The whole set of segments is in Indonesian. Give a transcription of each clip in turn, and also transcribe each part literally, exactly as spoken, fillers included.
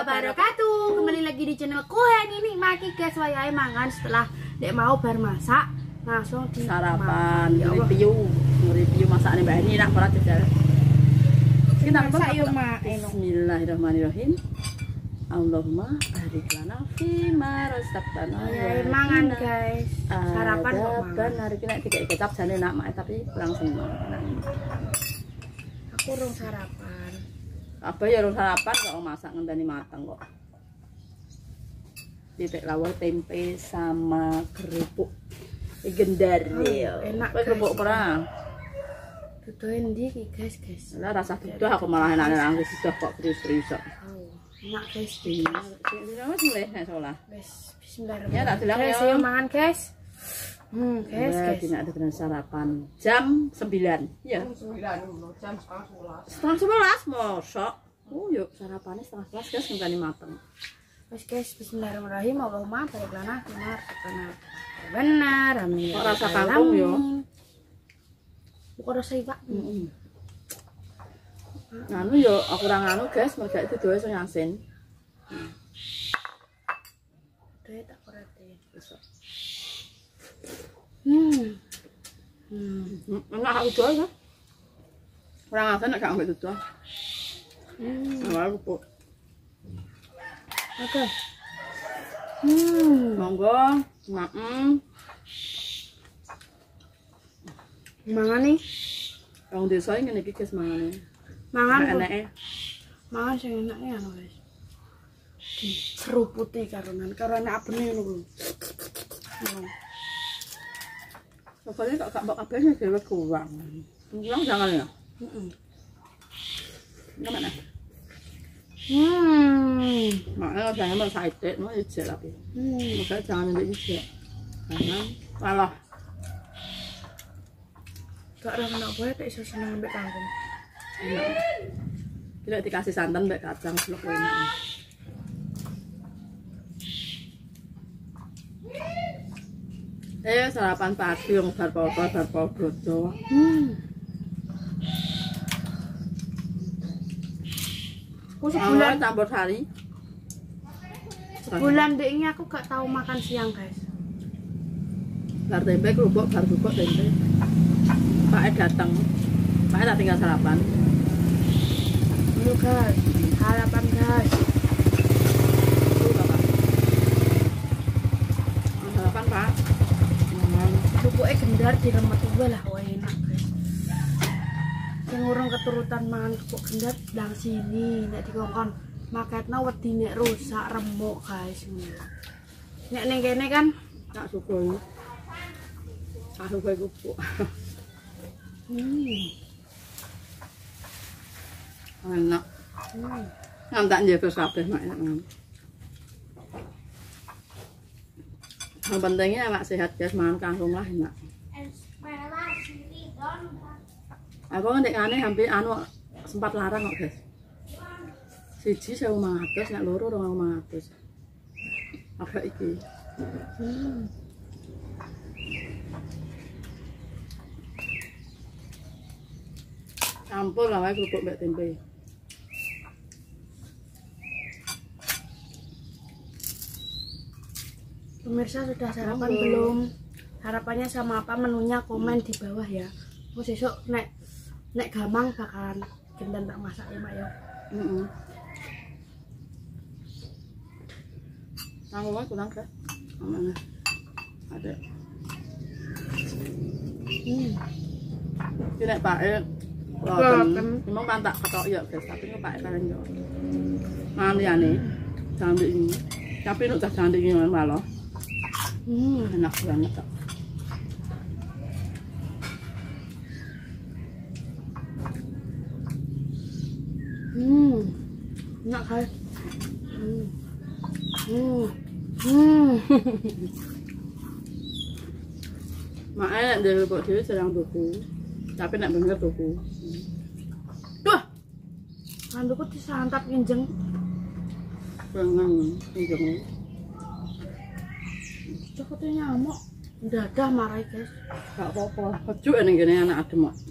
wabarakatuh. Kembali lagi di channel Kuhen ini Maki guys, wayahe mangan setelah dek mau bar masak langsung di sarapan. Ya review, review masakane Mbak Eni nak ora jajal. Kita masak yo Mak. Bismillahirrahmanirrahim. Allahumma barik lana fi ma razaqtana. Wayahe mangan guys. Sarapan kok mangan. Hari ini tiga kecap jane nak Mak tapi kurang seneng. Aku rung sarapan. Apa ya rung sarapan kok masak ngenteni mateng kok. Titik lawar tempe sama kerupuk gendar ya. Enak kerupuk perang. Dudoin ndi iki guys guys. Lah rasa duduh aku malah enak nang duduh kok free-free sok. Enak guys. Iya, wis mulai nek salah. Wis bismillahirrahmanirrahim. Ya tak delok guys, ya. ayo mangan guys. Hmm, guys, Ya, guys. tidak ada dengan sarapan jam sembilan. Ya. sembilan jam setengah sebelas. Setengah sebelas mosok. Oh, yuk sarapannya setengah sebelas guys ngenteni mateng. Wes guys, bismillahirrahmanirrahim. Allahumma barik lana benar benar. Benar, amin. Kok rasa kangkung yo? Bukan rasa iwak. Heeh. Nganu yo aku ora nganu guys, merga itu doe sing asin. Doe tak perhati. Besok. Hmm. Hmm. Enak aku doe ya. Kurang asin nek gak ambek dodo. Hmm. Awal kok. Oke. Hmm. Monggo, maem. Mangan nih. Wong desa ngene iki guys mangane. Mangan. Enake. Mangan sing enaknya anu guys. Diseruputi karonan karena abene ngono kuwi. Pokoknya kok gak mbok kabeh dhewe kurang. Kurang jangan ya. Heeh. Gimana? Hmm. Makanya jangan mau saitek, mau ijek tapi. Hmm. Makanya jangan untuk ijek. Jangan malah. Gak orang nak boleh tak iso seneng ambek kangkung. Enak. Tidak dikasih santan mbak kacang selok enak. Eh sarapan pagi yang bar podo bar podo. Hmm. Aku sebulan campur sari. sebulan dek ini aku gak tahu makan siang guys. Bar tempe kerupuk bar kerupuk tempe. Pak datang. Pak tak tinggal sarapan. Ayo guys, harapan guys. Tuh Bapak. Sarapan Pak. Kerupuknya gendar diremet gue lah, wah enak guys. Yang orang keturutan mangan kerupuk gendar dari sini, nek dikongkon maketna wedi nek rusak remuk guys. Nek ning kene kan Tak sugoi. Tak sugoi kerupuk. hmm. Enak. Hmm. Ngantak njaga kabeh mak enak. Yang pentingnya mak sehat guys, mangan kangkung lah enak. Aku ndek ngene hampir anu sempat larang kok guys. Siji sewu lima ratus, nek loro rong ewu lima ratus. Agak iki. Hmm. Campur lah wae kerupuk mbek tempe. Pemirsa sudah sarapan belum? Harapannya sama apa menunya komen di bawah ya. Terus besok nek nek gampang bakalan gendang tak masak ya mak ya. Heeh. Nang wae kurang kan? Amane. Ada. Hmm. Iki nek pake loten, memang pantak ketok ya guys, tapi nek pake kalian yo. Mangan liyane, jangan ini. Tapi nek jangan ini malah. Hmm. Enak banget kok. Hmm. Enak guys. Hmm. Hmm. Hmm. Makanya nek dhewe kok dhewe jarang tuku. Tapi nek bener tuku. Duh. Kanduku disantap kinjeng. Pengen pinjeng. Cokotnya nyamuk. Dadah marai guys. Gak apa-apa. Kejuk ning kene anak adem kok.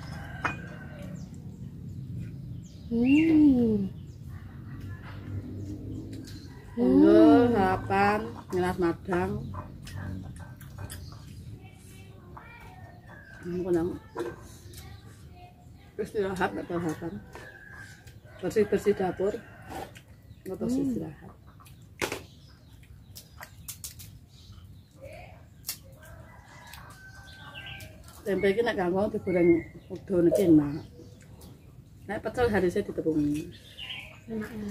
Hmm. Monggo sarapan ngelas madang. Monggo nang. Istirahat atau sarapan. Bersih-bersih dapur. Ngotos hmm. istirahat. Tempe iki nek kanggo digoreng udon iki enak. Nek pecel harusnya ditepung. Enak ini.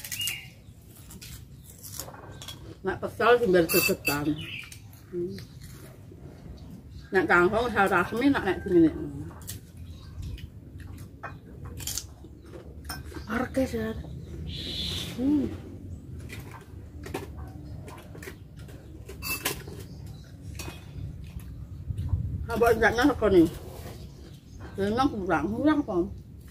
Nek pecel dimbar desetan. Hmm. Nek kanggo rasmi nek nek dingene. Arke sar. Hmm. Abang jangan apa nih? Memang kurang, kurang apa?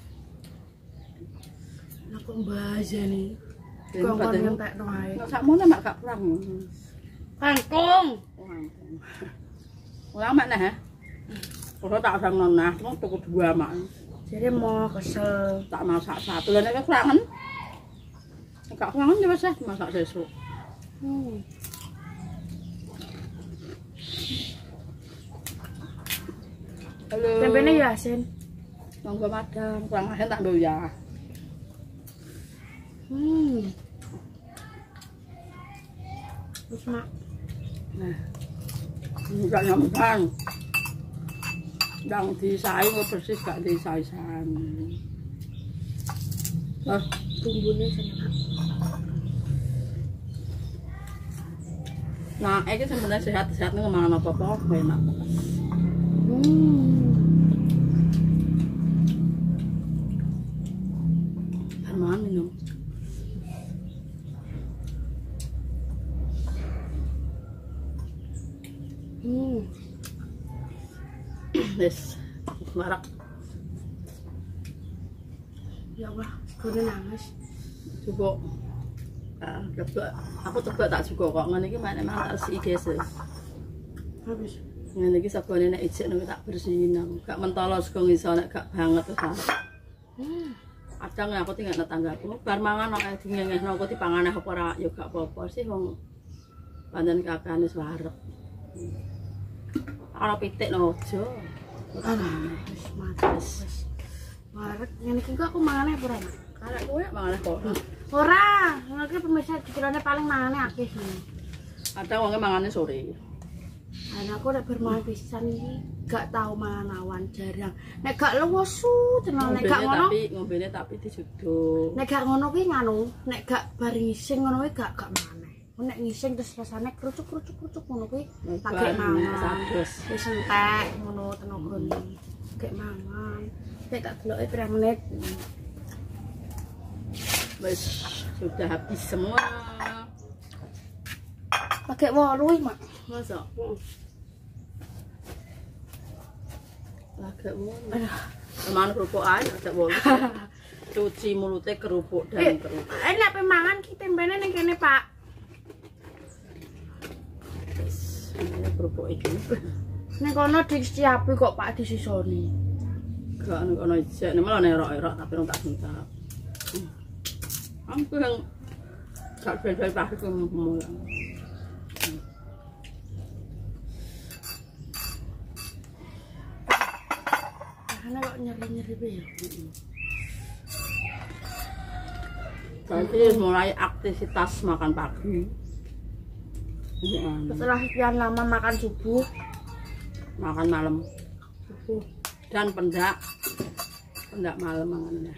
Aku baca nih. Kau mau nyentak dong ay. Nggak mau nama kak kurang. Kangkung. Kurang mana ya? Kalau tak sama nona, mau cukup dua mak. Jadi mau kesel. Tak masak satu, lainnya kekurangan. Kak kurangan juga sih masak sesuk. Hmm. Halo. Tempenya Yasin. Monggo madam, kurang ahen tak doya. Hmm. Terus mak. Nah. Enggak nyambang. Dang disaing persis gak disaisan. Terus Bumbunya enak. Nah, ini sebenarnya sehat-sehat nih ngomong apa-apa, enak. Hmm. Herman minum. Hmm. Yes, marak. Ya Allah, kudu nangis. Coba. Ah, coba. Aku coba tak juga kok. Ngene iki mana-mana tak siki guys. Habis. Ngene iki sabone nek ijek nek tak bersihin aku. Gak mentolo sego iso nek gak banget to. Hmm. Kadang aku tinggal nang tanggaku, bar mangan nek dingengehno aku dipangan apa ora ya gak apa-apa sih wong pancen kakane wis warep. Ora pitik no aja. Wis mati wis. Warek ngene iki aku mangane apa ora? Karek kowe mangan kok. Ora, ngene pemirsa dikirane paling mangane akeh sih. Kadang wonge mangane sore. Nah, aku nek bermain pisan iki gak tau mangan awan jarang. Nek gak lewosu tenan nek gak ngono. Tapi ngombene tapi dijuduk. Nek gak ngono kuwi nganu, nek gak bar ngising ngono kuwi gak gak maneh. Nek ngising terus rasane krucuk-krucuk-krucuk ngono kuwi lagi mangan. Wis entek ngono tenagane. Gek mangan. Nek tak deloke pirang menit. Wis sudah habis semua. Pakai wolu iki, Mak. Masa? Heeh. Agak ngono. Aduh, teman kerupuk ae ada wolu. Cuci mulutnya kerupuk dan eh, kerupuk. Eh, nek mangan ki tempene ning kene, Pak. Wis, ini kerupuk iki. Ning kono disiapi kok Pak disisoni. Gak nek ono ijek, nek malah erok-erok tapi ora tak sentak. Aku yang gak bel-bel pasti mulai. Karena kok nyeri-nyeri be ya. Berarti mulai aktivitas makan pagi. Setelah sekian lama makan subuh, Makan malam. subuh. Dan pendak. Pendak malam mangannya.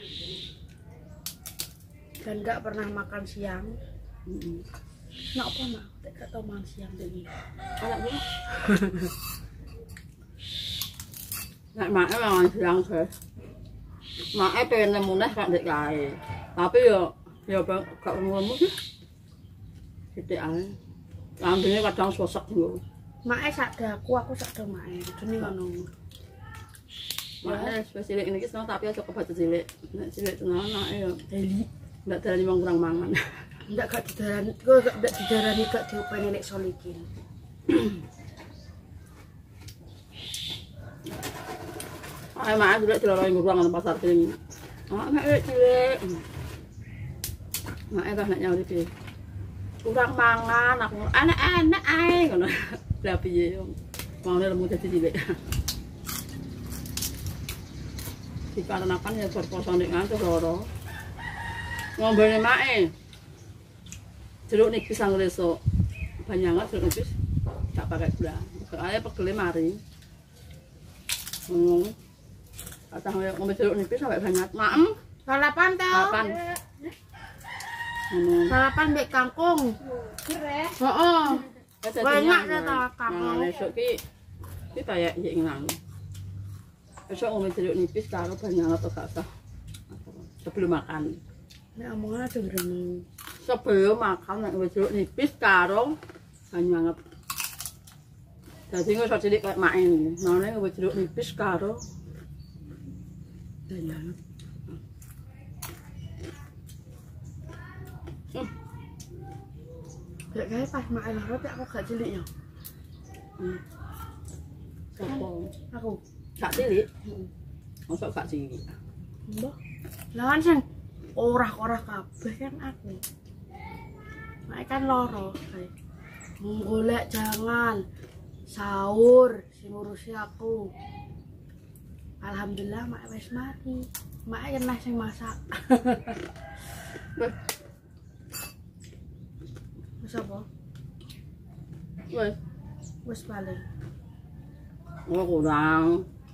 Dan gak pernah makan siang. Heeh. Nak apa mak? Tak gak tau makan siang dene. Ala gue. Nek make mangan siang sih. Make pengen nemuneh kak ndek kae. Tapi yo yo gak ngomong sih. Sithik ae. Lambene kadang sosok lho. Make sak daku, aku sak do make. Dene ngono. Make wis cilik niki seneng tapi aja kebaca cilik. Nek cilik tenan anake yo deli. Ndak darani wong kurang mangan. Ndak gak didarani, kok gak ndak didarani gak diupeni nek solikin. Ayo mak dulu celana ngurang nang pasar kene. Mak nek cilik. Mak entah nek nyauri piye. kurang mangan aku enak-enak ae ngono. Lah piye yo. Maune lemu dadi cilik. Dikarenakan ya berposo nek ngantuk loro. Ngombene mae. Jeruk nipis sang resok. Banyangan jeruk nipis gak pakai gula. Soalnya pegele mari. Hmm. Kata ngombe jeruk nipis sampai banyak. Maem. Sarapan tau. Sarapan. Hmm. Sarapan mbek kangkung. Kira. Heeh. Banyak ta kangkung. Esuk ki ki kayak iki nang. Esuk ngombe jeruk nipis karo banyak atau gak usah. Sebelum makan. Nek omongan ada berenang. Sebelum makan nek ngombe jeruk nipis karo banyak. Jadi nggak usah cilik kayak main. Nane ngombe jeruk nipis karo banyak. Hmm. Gak kayak pas makan roti aku gak cilik ya. Hmm. Sopo? Aku Gak cilik. Mosok gak cilik. mbah. Lah kan sing ora-ora kabeh kan aku. Nek kan loro kae. Golek jangan sahur sing ngurusi aku. Alhamdulillah mak wis mari. Mak kena sing masak. Wis apa? Wes, Wis paling. ora kurang.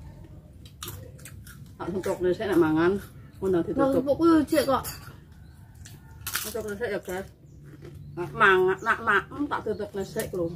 Tak tutup resek nek mangan, undang Lah ditutup. pokokku jek kok. Tutup resek ya, Guys. Nak mangan, nak makan tak tutup resek lho.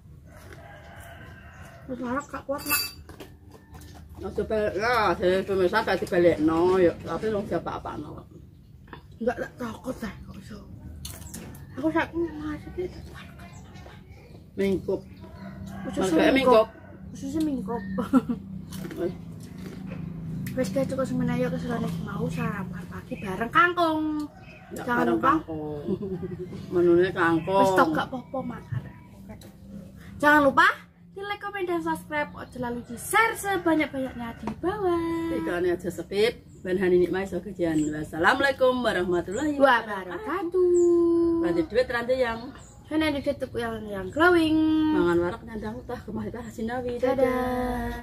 Wis marak gak kuat mak. Nah, coba lah, saya pemirsa kayak dibalik no, yuk, tapi belum siapa apa no. Enggak tak takut deh kok iso. Aku sakit masih gitu. Mingkup, Khususnya kayak mingkup. Khususnya mingkup. Wes, Wes kayak cukup semenanya keseruan mau sarapan pagi bareng kangkung. nggak Jangan bareng lupa. kangkung. Menunya kangkung. Wes tok gak popo makan. Jangan lupa di like, komen, dan subscribe. Ojo lalu di share sebanyak-banyaknya di bawah. Ikannya aja skip. Ben hani nikmai so kajian. Wassalamualaikum warahmatullahi Wabarakatuh. Nanti duit nanti yang Karena di tutup yang yang glowing. mangan warak nyandang utah kemah kita hasinawi. Dadah.